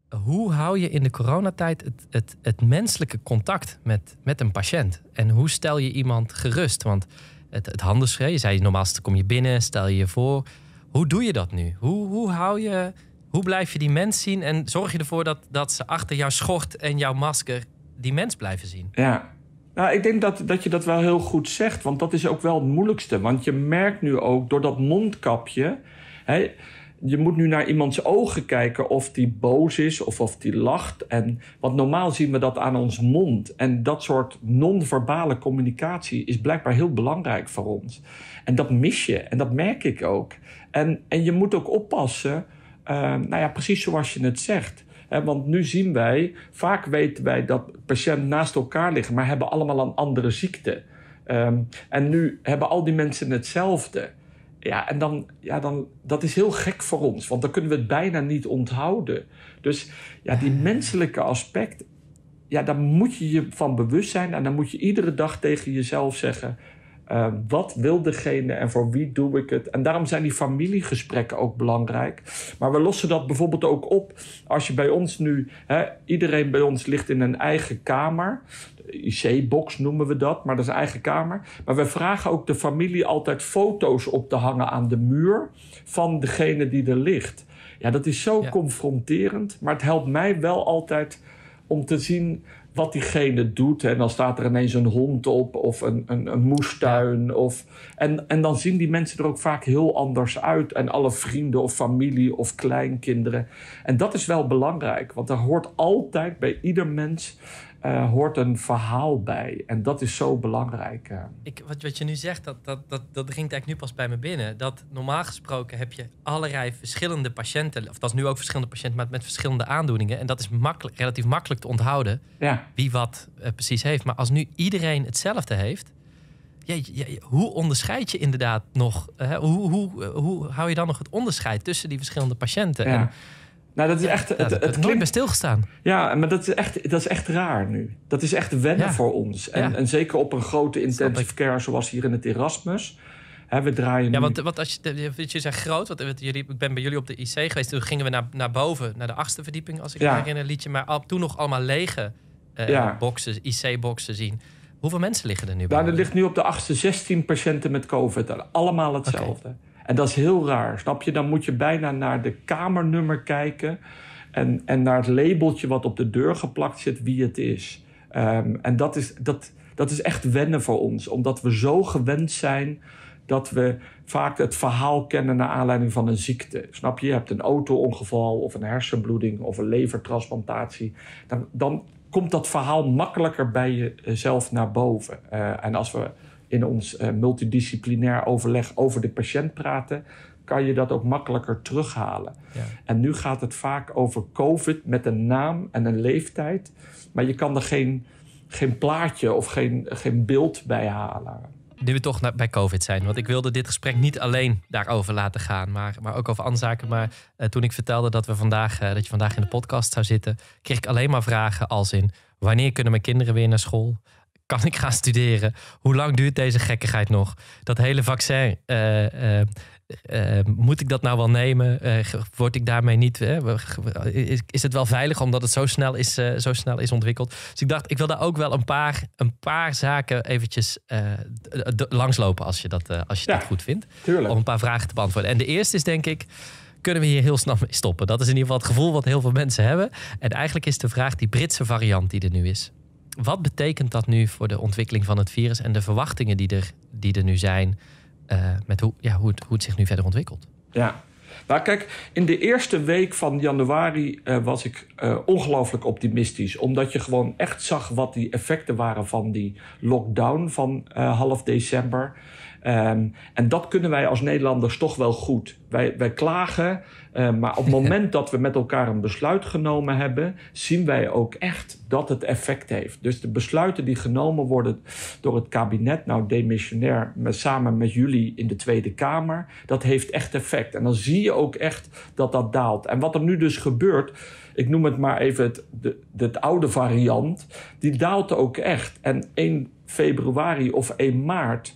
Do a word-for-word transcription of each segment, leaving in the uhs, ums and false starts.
hoe hou je in de coronatijd het, het, het menselijke contact met, met een patiënt? En hoe stel je iemand gerust? Want het, het handenschreeuw, je zei normaal kom je binnen, stel je je voor. Hoe doe je dat nu? Hoe, hoe, hou je, hoe blijf je die mens zien? En zorg je ervoor dat, dat ze achter jouw schort en jouw masker die mens blijven zien? Ja, nou, ik denk dat, dat je dat wel heel goed zegt. Want dat is ook wel het moeilijkste. Want je merkt nu ook door dat mondkapje... Hè, je moet nu naar iemands ogen kijken of die boos is of of die lacht. En, want normaal zien we dat aan ons mond. En dat soort non-verbale communicatie is blijkbaar heel belangrijk voor ons. En dat mis je. En dat merk ik ook. En, en je moet ook oppassen. Uh, nou ja, precies zoals je het zegt. He, want nu zien wij, vaak weten wij dat patiënten naast elkaar liggen, maar hebben allemaal een andere ziekte. Um, en nu hebben al die mensen hetzelfde. Ja, en dan, ja, dan, dat is heel gek voor ons, want dan kunnen we het bijna niet onthouden. Dus ja, die menselijke aspect, ja, daar moet je je van bewust zijn. En dan moet je iedere dag tegen jezelf zeggen, Uh, wat wil degene en voor wie doe ik het? En daarom zijn die familiegesprekken ook belangrijk. Maar we lossen dat bijvoorbeeld ook op als je bij ons nu... Hè, iedereen bij ons ligt in een eigen kamer. De I C-box noemen we dat, maar dat is een eigen kamer. Maar we vragen ook de familie altijd foto's op te hangen aan de muur van degene die er ligt. Ja, dat is zo ja. confronterend, maar het helpt mij wel altijd om te zien wat diegene doet. En dan staat er ineens een hond op of een, een, een moestuin. Of, en, en dan zien die mensen er ook vaak heel anders uit. En alle vrienden of familie of kleinkinderen. En dat is wel belangrijk. Want er hoort altijd bij ieder mens uh, hoort een verhaal bij. En dat is zo belangrijk. Uh. Ik, wat, wat je nu zegt, dat, dat, dat, dat dringt eigenlijk nu pas bij me binnen. Dat normaal gesproken heb je allerlei verschillende patiënten. Of dat is nu ook verschillende patiënten, maar met verschillende aandoeningen. En dat is makkelijk, relatief makkelijk te onthouden. Ja. Wie wat uh, precies heeft. Maar als nu iedereen hetzelfde heeft... Ja, ja, hoe onderscheid je inderdaad nog? Uh, hoe, hoe, hoe hou je dan nog het onderscheid tussen die verschillende patiënten? Ja. En, nou, dat is ja, echt... Het, het, het, het het nooit bij stilgestaan. Ja, maar dat is echt, dat is echt raar nu. Dat is echt wennen ja. voor ons. En, ja. en zeker op een grote intensive care zoals hier in het Erasmus. Hè, we draaien ja, nu... want, want als je, je zegt groot, want jullie, ik ben bij jullie op de I C geweest. Toen gingen we naar, naar boven, naar de achtste verdieping, als ik ja. me herinner, liet je maar al, toen nog allemaal lege uh, ja. boxen, I C-boxen zien. Hoeveel mensen liggen er nu bij? Nou, er ligt nu op de achtste zestien patiënten met COVID. Allemaal hetzelfde. Okay. En dat is heel raar, snap je? Dan moet je bijna naar de kamernummer kijken en, en naar het labeltje wat op de deur geplakt zit, wie het is. Um, en dat is, dat, dat is echt wennen voor ons, omdat we zo gewend zijn dat we vaak het verhaal kennen naar aanleiding van een ziekte. Snap je? Je hebt een auto-ongeval of een hersenbloeding of een levertransplantatie. Dan, dan komt dat verhaal makkelijker bij jezelf naar boven. Uh, en als we in ons uh, multidisciplinair overleg over de patiënt praten, kan je dat ook makkelijker terughalen. Ja. En nu gaat het vaak over COVID met een naam en een leeftijd. Maar je kan er geen, geen plaatje of geen, geen beeld bij halen. Nu we toch bij COVID zijn. Want ik wilde dit gesprek niet alleen daarover laten gaan. Maar, maar ook over andere zaken. Maar uh, toen ik vertelde dat, we vandaag, uh, dat je vandaag in de podcast zou zitten, kreeg ik alleen maar vragen als in: wanneer kunnen mijn kinderen weer naar school? Kan ik gaan studeren? Hoe lang duurt deze gekkigheid nog? Dat hele vaccin, uh, uh, uh, moet ik dat nou wel nemen? Uh, word ik daarmee niet... Uh, is, is het wel veilig omdat het zo snel is, uh, zo snel is ontwikkeld? Dus ik dacht, ik wil daar ook wel een paar, een paar zaken eventjes uh, d- d- langslopen als je, dat, uh, als je ja, dat goed vindt. Tuurlijk. Om een paar vragen te beantwoorden. En de eerste is denk ik, kunnen we hier heel snel mee stoppen? Dat is in ieder geval het gevoel wat heel veel mensen hebben. En eigenlijk is de vraag die Britse variant die er nu is. Wat betekent dat nu voor de ontwikkeling van het virus en de verwachtingen die er, die er nu zijn uh, met hoe, ja, hoe, het, hoe het zich nu verder ontwikkelt? Ja, nou kijk, in de eerste week van januari uh, was ik uh, ongelooflijk optimistisch. Omdat je gewoon echt zag wat die effecten waren van die lockdown van uh, half december. Um, en dat kunnen wij als Nederlanders toch wel goed. Wij, wij klagen, uh, maar op het moment dat we met elkaar een besluit genomen hebben, zien wij ook echt dat het effect heeft. Dus de besluiten die genomen worden door het kabinet, nou demissionair, met, samen met jullie in de Tweede Kamer, dat heeft echt effect. En dan zie je ook echt dat dat daalt. En wat er nu dus gebeurt, ik noem het maar even het, de, de, het oude variant, die daalt ook echt. En één februari of één maart...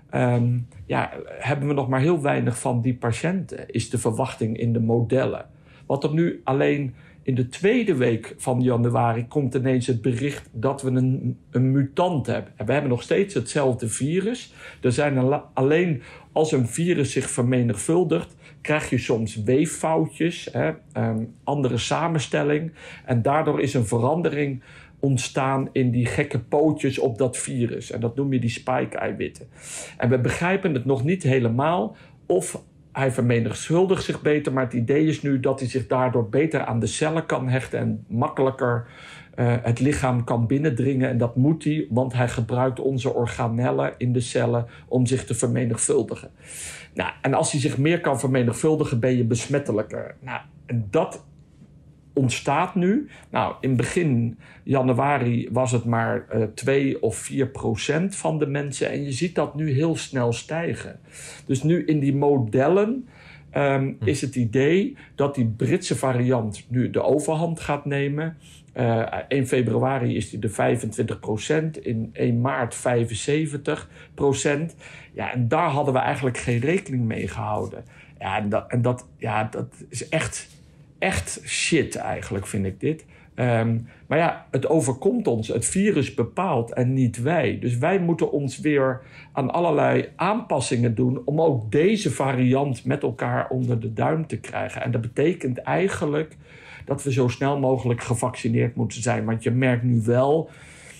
Um, ja, hebben we nog maar heel weinig van die patiënten, is de verwachting in de modellen. Wat er nu alleen in de tweede week van januari komt ineens het bericht dat we een, een mutant hebben. En we hebben nog steeds hetzelfde virus. Er zijn een, alleen als een virus zich vermenigvuldigt, krijg je soms weeffoutjes, hè, um, andere samenstelling. En daardoor is een verandering ontstaan in die gekke pootjes op dat virus. En dat noem je die spike-eiwitten. En we begrijpen het nog niet helemaal of hij vermenigvuldigt zich beter, maar het idee is nu dat hij zich daardoor beter aan de cellen kan hechten en makkelijker uh, het lichaam kan binnendringen. En dat moet hij, want hij gebruikt onze organellen in de cellen om zich te vermenigvuldigen. Nou, en als hij zich meer kan vermenigvuldigen, ben je besmettelijker. Nou, en dat ontstaat nu. Nou, in begin januari was het maar uh, twee of vier procent van de mensen. En je ziet dat nu heel snel stijgen. Dus nu in die modellen um, hm. is het idee dat die Britse variant nu de overhand gaat nemen. Uh, één februari is die de vijfentwintig procent, in één maart vijfenzeventig procent. Ja, en daar hadden we eigenlijk geen rekening mee gehouden. Ja, en dat, en dat, ja, dat is echt... Echt shit eigenlijk, vind ik dit. Um, maar ja, het overkomt ons. Het virus bepaalt en niet wij. Dus wij moeten ons weer aan allerlei aanpassingen doen om ook deze variant met elkaar onder de duim te krijgen. En dat betekent eigenlijk dat we zo snel mogelijk gevaccineerd moeten zijn. Want je merkt nu wel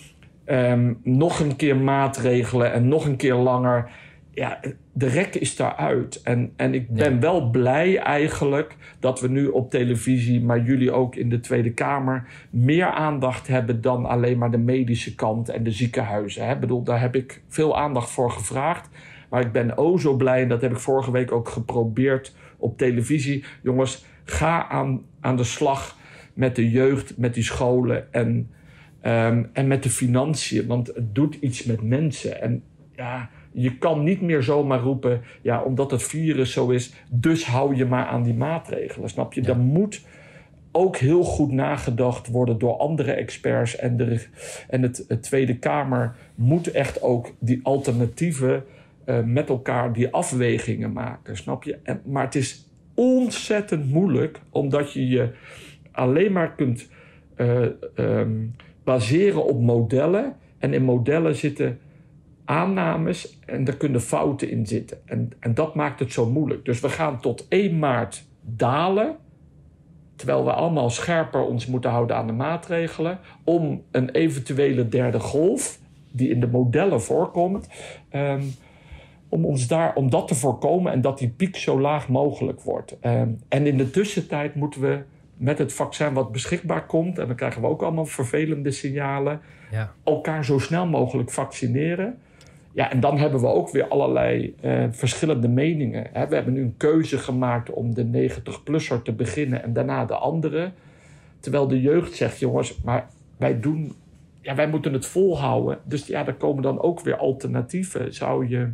um, nog een keer maatregelen en nog een keer langer. Ja, de rek is daaruit. En, en ik ben ja. wel blij eigenlijk dat we nu op televisie, maar jullie ook in de Tweede Kamer, meer aandacht hebben dan alleen maar de medische kant en de ziekenhuizen. Ik bedoel, daar heb ik veel aandacht voor gevraagd. Maar ik ben o zo blij, en dat heb ik vorige week ook geprobeerd op televisie. Jongens, ga aan, aan de slag met de jeugd, met die scholen en, um, en met de financiën. Want het doet iets met mensen. En ja... Je kan niet meer zomaar roepen, ja, omdat het virus zo is, dus hou je maar aan die maatregelen, snap je? Ja. Dan moet ook heel goed nagedacht worden door andere experts. En, de, en het, het Tweede Kamer moet echt ook die alternatieven uh, met elkaar, die afwegingen maken, snap je? En, maar het is ontzettend moeilijk, omdat je je alleen maar kunt uh, um, baseren op modellen. En in modellen zitten aannames en daar kunnen fouten in zitten. En, en dat maakt het zo moeilijk. Dus we gaan tot één maart dalen, terwijl we allemaal scherper ons moeten houden aan de maatregelen, om een eventuele derde golf, die in de modellen voorkomt, um, om, ons daar, om dat te voorkomen en dat die piek zo laag mogelijk wordt. Um, en in de tussentijd moeten we met het vaccin wat beschikbaar komt, en dan krijgen we ook allemaal vervelende signalen, ja. elkaar zo snel mogelijk vaccineren. Ja, en dan hebben we ook weer allerlei uh, verschillende meningen. Hè. We hebben nu een keuze gemaakt om de negentig-plusser te beginnen en daarna de andere. Terwijl de jeugd zegt, jongens, maar wij doen, ja, wij moeten het volhouden. Dus ja, daar komen dan ook weer alternatieven. Zou je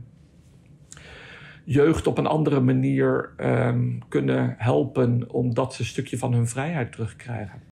jeugd op een andere manier um, kunnen helpen omdat ze een stukje van hun vrijheid terugkrijgen?